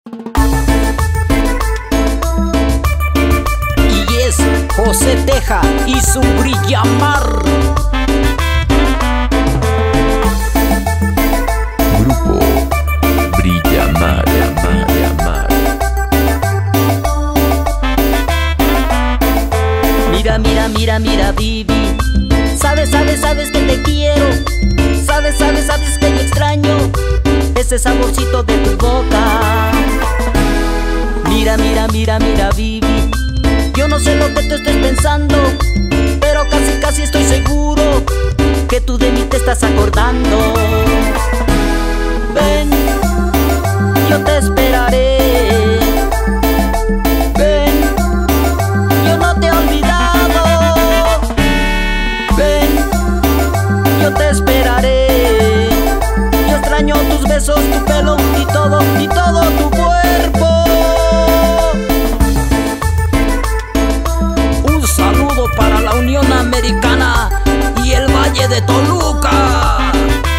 Y es José Teja y su Brillamar. Grupo Brillamar, Brillamar. Mira, mira, mira, mira, Vivi. Sabes, sabes, sabes que te quiero. Sabes, sabes, sabes que yo extraño ese saborcito de tu boca. Mira, mira, mira, mira, Vivi. Yo no sé lo que tú estés pensando, pero casi, casi estoy seguro que tú de mí te estás acordando. Ven, yo te esperaré. Ven, yo no te he olvidado. Ven, yo te esperaré. Yo extraño tus besos, tu pelo y todo tu cuerpo. Un saludo para la Unión Americana y el Valle de Toluca.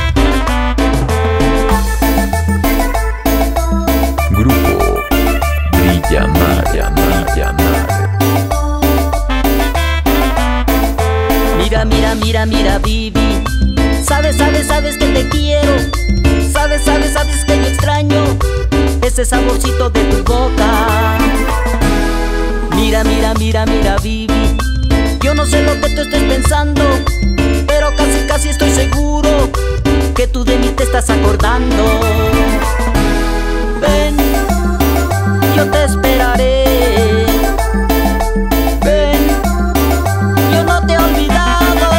Grupo Brillamar, Brillamar. Mira, mira, mira, mira, Vivi. Sabes, sabes, sabes que te quiero. Sabes, sabes, sabes que yo extraño ese saborcito de tu boca. Mira, mira, mira, mira, Vivi. Yo no sé lo que tú estés pensando, pero casi, casi estoy seguro que tú de mí te estás acordando. Ven, yo te esperaré. Ven, yo no te he olvidado.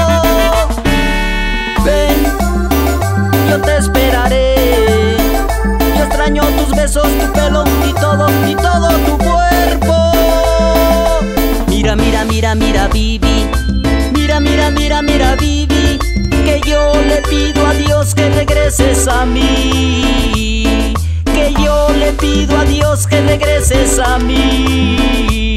Ven, yo te esperaré. Yo extraño tus besos, tu pelo y todo tu cuerpo. Mira, mira, mira, mira, Vivi. Mira, mira, mira, mira, Vivi. Que yo le pido a Dios que regreses a mí. Que yo le pido a Dios que regreses a mí.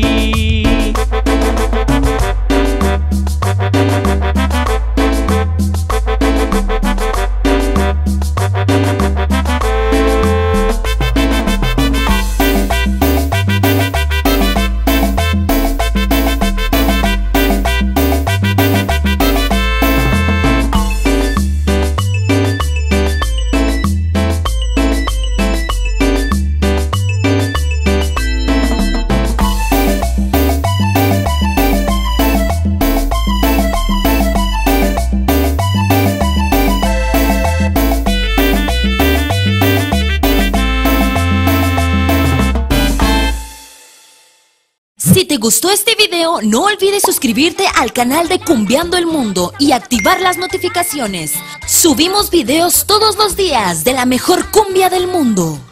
Si te gustó este video, no olvides suscribirte al canal de Cumbiando el Mundo y activar las notificaciones. Subimos videos todos los días de la mejor cumbia del mundo.